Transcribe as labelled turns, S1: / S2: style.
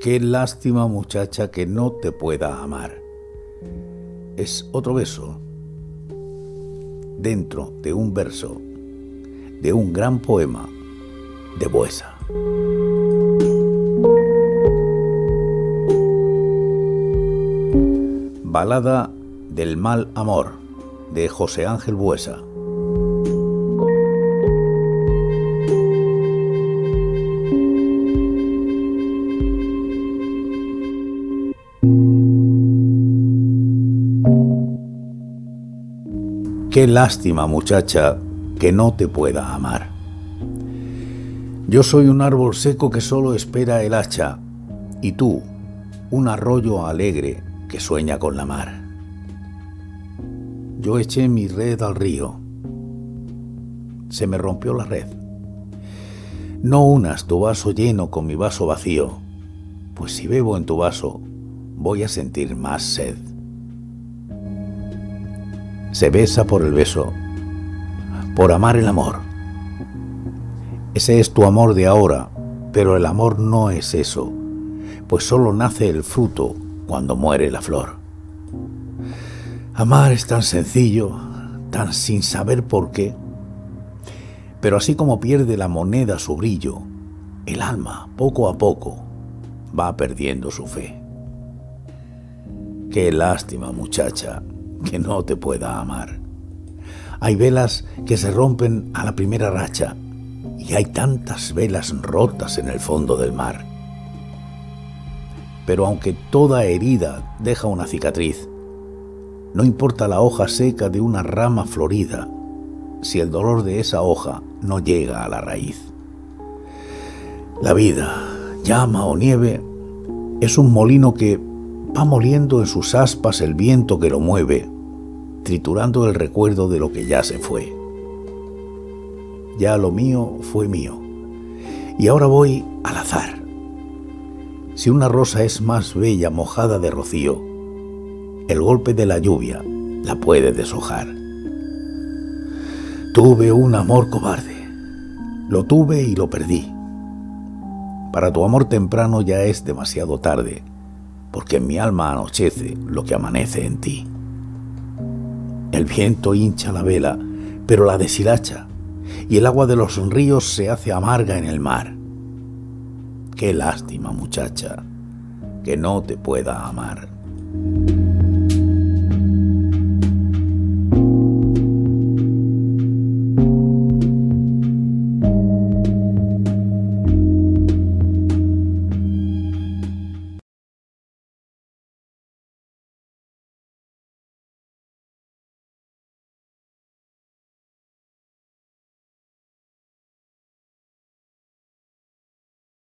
S1: Qué lástima, muchacha, que no te pueda amar. Es otro beso dentro de un verso de un gran poema de Buesa. Balada del mal amor de José Ángel Buesa. Qué lástima, muchacha, que no te pueda amar. Yo soy un árbol seco que solo espera el hacha, y tú, un arroyo alegre que sueña con la mar. Yo eché mi red al río. Se me rompió la red. No unas tu vaso lleno con mi vaso vacío, pues si bebo en tu vaso, voy a sentir más sed. Se besa por el beso, por amar el amor. Ese es tu amor de ahora, pero el amor no es eso, pues solo nace el fruto cuando muere la flor. Amar es tan sencillo, tan sin saber por qué, pero así como pierde la moneda su brillo, el alma, poco a poco, va perdiendo su fe. Qué lástima, muchacha, que no te pueda amar. Hay velas que se rompen a la primera racha, y hay tantas velas rotas en el fondo del mar. Pero aunque toda herida deja una cicatriz, no importa la hoja seca de una rama florida, si el dolor de esa hoja no llega a la raíz. La vida, llama o nieve, es un molino que va moliendo en sus aspas el viento que lo mueve, triturando el recuerdo de lo que ya se fue. Ya lo mío fue mío, y ahora voy al azar. Si una rosa es más bella mojada de rocío, el golpe de la lluvia la puede deshojar. Tuve un amor cobarde, lo tuve y lo perdí. Para tu amor temprano ya es demasiado tarde, porque en mi alma anochece lo que amanece en ti. El viento hincha la vela, pero la deshilacha, y el agua de los ríos se hace amarga en el mar. Qué lástima, muchacha, que no te pueda amar.